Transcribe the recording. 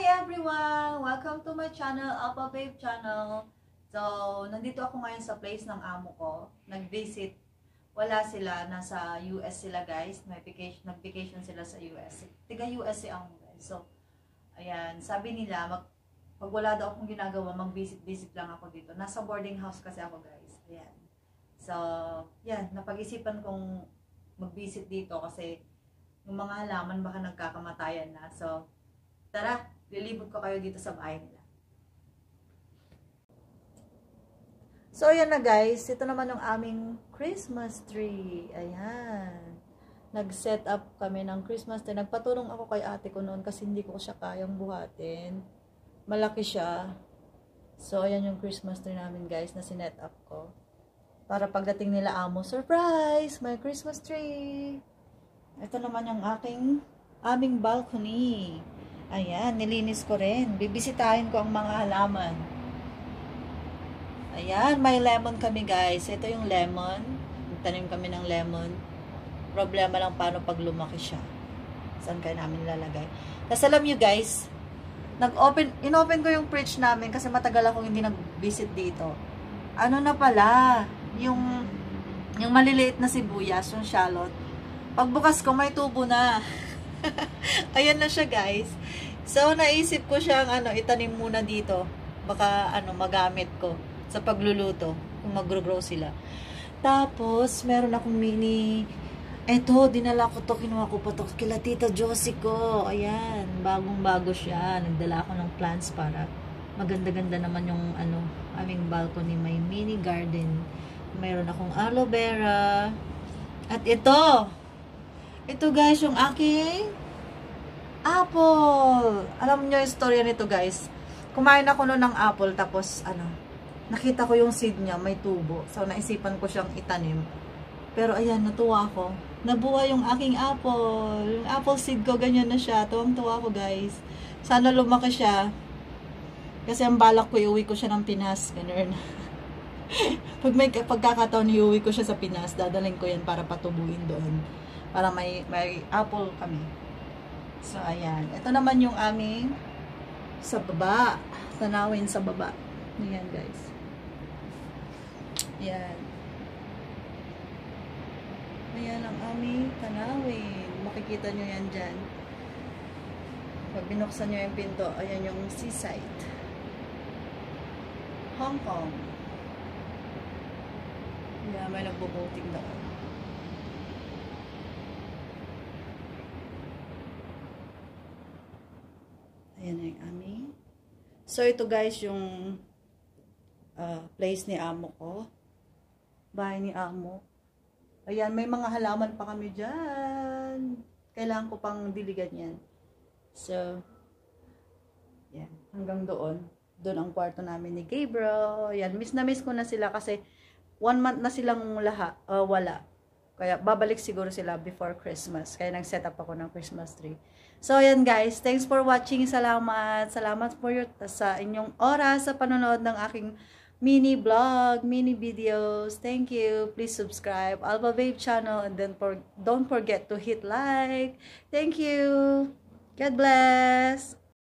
everyone! Welcome to my channel, Alpha Babe channel. So, nandito ako ngayon sa place ng amo ko. Nag-visit. Wala sila, nasa US sila guys. Nag-vacation sila sa US. Tiga US si amo guys. So, ayan, sabi nila, pag wala daw akong ginagawa, mag-visit-visit lang ako dito. Nasa boarding house kasi ako guys. Ayan. So, yan, napag-isipan kong mag-visit dito kasi yung mga halaman baka nagkakamatayan na. So, tara, lilibot ko kayo dito sa bahay nila. So, ayan na guys. Ito naman yung aming Christmas tree. Ayan. Nag-set up kami ng Christmas tree. Nagpatulong ako kay ate ko noon kasi hindi ko siya kayang buhatin. Malaki siya. So, ayan yung Christmas tree namin guys na sinet up ko. Para pagdating nila amo, surprise! May Christmas tree! Ito naman yung aming balcony. Ayan, nilinis ko rin. Bibisitahin ko ang mga halaman. Ayan, may lemon kami guys. Ito yung lemon. Tanim kami ng lemon. Problema lang paano pag lumaki siya. Saan kaya namin ilalagay? Tapos alam nyo guys, inopen ko yung fridge namin kasi matagal akong hindi nag-visit dito. Ano na pala, yung maliliit na sibuyas, yung shallot. Pagbukas ko, may tubo na. Ayan na siya guys. So, naisip ko siyang itanim muna dito. Baka magamit ko sa pagluluto kung mag-grow sila. Tapos, meron akong mini. Eto, dinala ko to, kinuha ko pa to kila Tita Josie ko. Ayan, bagong-bago siya. Nagdala ako ng plants para maganda-ganda naman yung aming balcony. May mini garden. Meron akong aloe vera. At ito guys, yung aking apple. Alam niyo yung storya nito guys. Kumain ako noon ng apple tapos nakita ko yung seed niya, may tubo. So naisipan ko siyang itanim. Pero ayan, natuwa ako. Nabuhay yung aking apple. Yung apple seed ko, ganyan na siya. Tuwang-tuwa ko guys. Sana lumaki siya. Kasi ang balak ko, iuwi ko siya ng Pinas. Ganun. Pag may pagkakataon, iuwi ko siya sa Pinas. Dadaling ko yan para patubuin doon. Para may apple kami. So, ayan. Ito naman yung aming sa baba. Tanawin sa baba. Ayan, guys. Ayan. Ayan ang aming tanawin. Makikita nyo yan dyan. Pag binuksan nyo yung pinto, ayan yung seaside. Hong Kong. Ayan, may nagbo-boating doon. Ayan yung aming. So, ito guys, yung place ni amo ko. Bahay ni amo. Ayan, may mga halaman pa kami dyan. Kailangan ko pang diligan yan. So, yan. Hanggang doon. Doon ang kwarto namin ni Gabriel. Ayan, miss na miss ko na sila kasi 1 month na silang wala. Kaya babalik siguro sila before Christmas. Kaya nag-set up ako ng Christmas tree. So, ayan guys. Thanks for watching. Salamat. Salamat sa inyong oras sa panonood ng aking mini vlog, mini videos. Thank you. Please subscribe Alpha Babe channel and then don't forget to hit like. Thank you. God bless.